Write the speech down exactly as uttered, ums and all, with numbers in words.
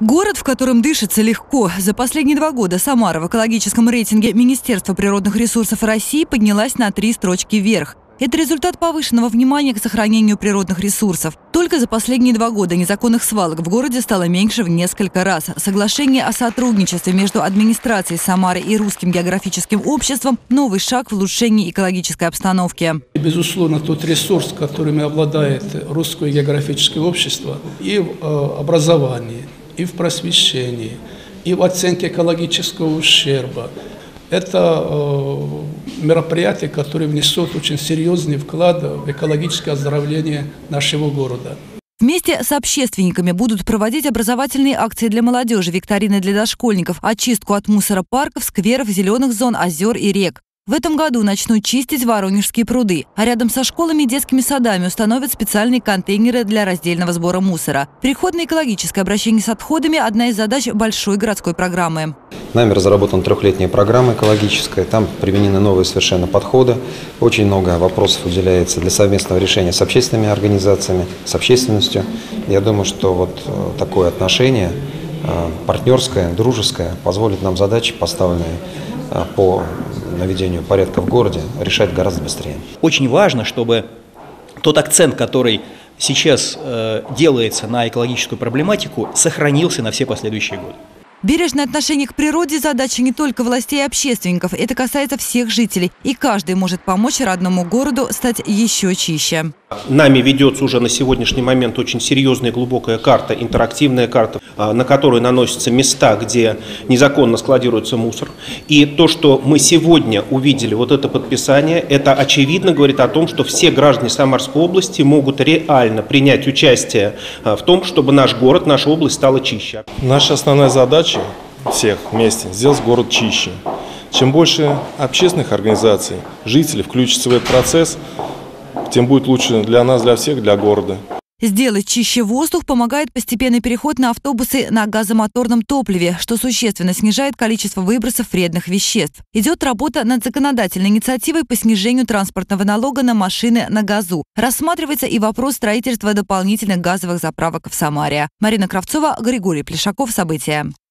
Город, в котором дышится легко. За последние два года Самара в экологическом рейтинге Министерства природных ресурсов России поднялась на три строчки вверх. Это результат повышенного внимания к сохранению природных ресурсов. Только за последние два года незаконных свалок в городе стало меньше в несколько раз. Соглашение о сотрудничестве между администрацией Самары и Русским географическим обществом – новый шаг в улучшении экологической обстановки. Безусловно, тот ресурс, которым обладает Русское географическое общество и в образовании, и в просвещении, и в оценке экологического ущерба. Это э, мероприятия, которые внесут очень серьезный вклад в экологическое оздоровление нашего города. Вместе с общественниками будут проводить образовательные акции для молодежи, викторины для дошкольников, очистку от мусора парков, скверов, зеленых зон, озер и рек. В этом году начнут чистить Воронежские пруды, а рядом со школами и детскими садами установят специальные контейнеры для раздельного сбора мусора. Переход на экологическое обращение с отходами – одна из задач большой городской программы. Нами разработана трехлетняя программа экологическая, там применены новые совершенно подходы. Очень много вопросов уделяется для совместного решения с общественными организациями, с общественностью. Я думаю, что вот такое отношение партнерское, дружеское позволит нам задачи, поставленные по наведению порядка в городе, решать гораздо быстрее. Очень важно, чтобы тот акцент, который сейчас э, делается на экологическую проблематику, сохранился на все последующие годы. Бережное отношение к природе – задача не только властей и общественников. Это касается всех жителей. И каждый может помочь родному городу стать еще чище. Нами ведется уже на сегодняшний момент очень серьезная и глубокая карта, интерактивная карта, на которую наносятся места, где незаконно складируется мусор. И то, что мы сегодня увидели, вот это подписание, это очевидно говорит о том, что все граждане Самарской области могут реально принять участие в том, чтобы наш город, наша область стала чище. Наша основная задача всех вместе – сделать город чище. Чем больше общественных организаций, жителей включится в этот процесс, тем будет лучше для нас, для всех, для города. Сделать чище воздух помогает постепенный переход на автобусы на газомоторном топливе, что существенно снижает количество выбросов вредных веществ. Идет работа над законодательной инициативой по снижению транспортного налога на машины на газу. Рассматривается и вопрос строительства дополнительных газовых заправок в Самаре. Марина Кравцова, Григорий Плешаков. События.